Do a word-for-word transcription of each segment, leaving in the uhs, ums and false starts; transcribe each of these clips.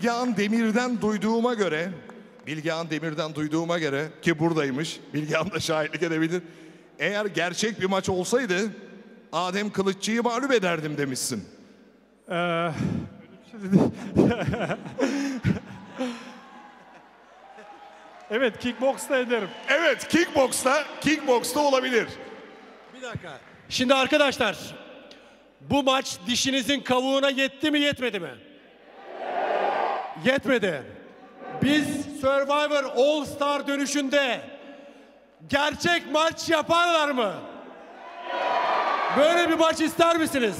Bilgehan Demir'den duyduğuma göre, Bilgehan Demir'den duyduğuma göre ki buradaymış, Bilgehan da şahitlik edebilir. Eğer gerçek bir maç olsaydı Adem Kılıççı'yı mağlup ederdim demişsin. Ee, evet, kickbox'ta ederim. Evet, kickbox'ta, kickbox'ta olabilir. Bir dakika. Şimdi arkadaşlar, bu maç dişinizin kavuğuna yetti mi yetmedi mi? Yetmedi. Biz Survivor All Star dönüşünde gerçek maç yaparlar mı? Böyle bir maç ister misiniz?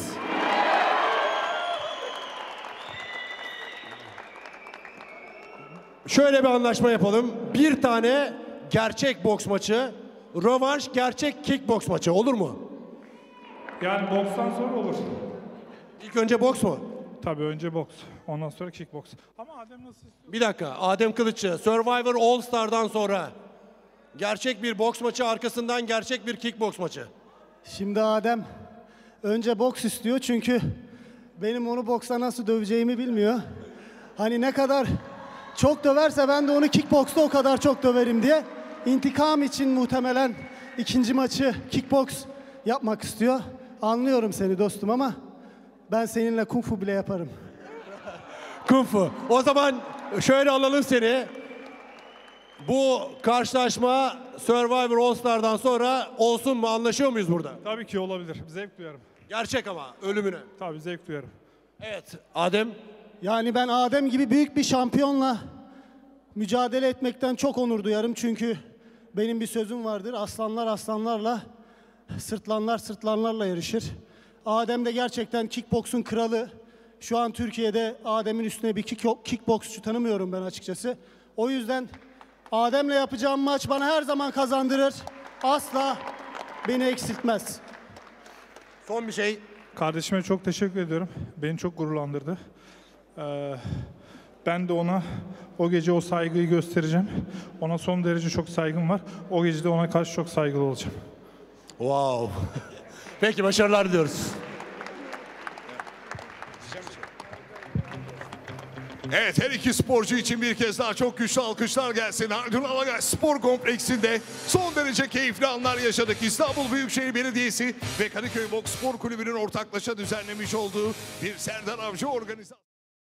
Şöyle bir anlaşma yapalım. Bir tane gerçek boks maçı, rövanş gerçek kickboks maçı olur mu? Yani bokstan sonra olur. İlk önce boks mu? Tabii önce boks. Ondan sonra kickboks. Ama Adem nasıl istiyor? Bir dakika. Adem Kılıççı, Survivor All Star'dan sonra gerçek bir boks maçı, arkasından gerçek bir kickboks maçı. Şimdi Adem önce boks istiyor çünkü benim onu boksta nasıl döveceğimi bilmiyor. Hani ne kadar çok döverse ben de onu kickboksta o kadar çok döverim diye. İntikam için muhtemelen ikinci maçı kickboks yapmak istiyor. Anlıyorum seni dostum ama ben seninle kung fu bile yaparım. Kung fu. O zaman şöyle alalım seni. Bu karşılaşma Survivor All Star'dan sonra olsun mu? Anlaşıyor muyuz burada? Tabii ki olabilir. Zevk duyarım. Gerçek ama ölümüne. Tabii zevk duyarım. Evet. Adem. Yani ben Adem gibi büyük bir şampiyonla mücadele etmekten çok onur duyarım. Çünkü benim bir sözüm vardır. Aslanlar aslanlarla, sırtlanlar sırtlanlarla yarışır. Adem de gerçekten kickboksun kralı. Şu an Türkiye'de Adem'in üstüne bir kick kickboksçu tanımıyorum ben açıkçası. O yüzden Adem'le yapacağım maç bana her zaman kazandırır. Asla beni eksiltmez. Son bir şey. Kardeşime çok teşekkür ediyorum. Beni çok gururlandırdı. Ee, ben de ona o gece o saygıyı göstereceğim. Ona son derece çok saygım var. O gece de ona karşı çok saygılı olacağım. Wow. Peki başarılar diliyoruz. Evet, her iki sporcu için bir kez daha çok güçlü alkışlar gelsin. Haldun Alagay Spor Kompleksinde son derece keyifli anlar yaşadık. İstanbul Büyükşehir Belediyesi ve Kadıköy Boks Spor Kulübü'nün ortaklaşa düzenlemiş olduğu bir Serdar Avcı organizasyonu.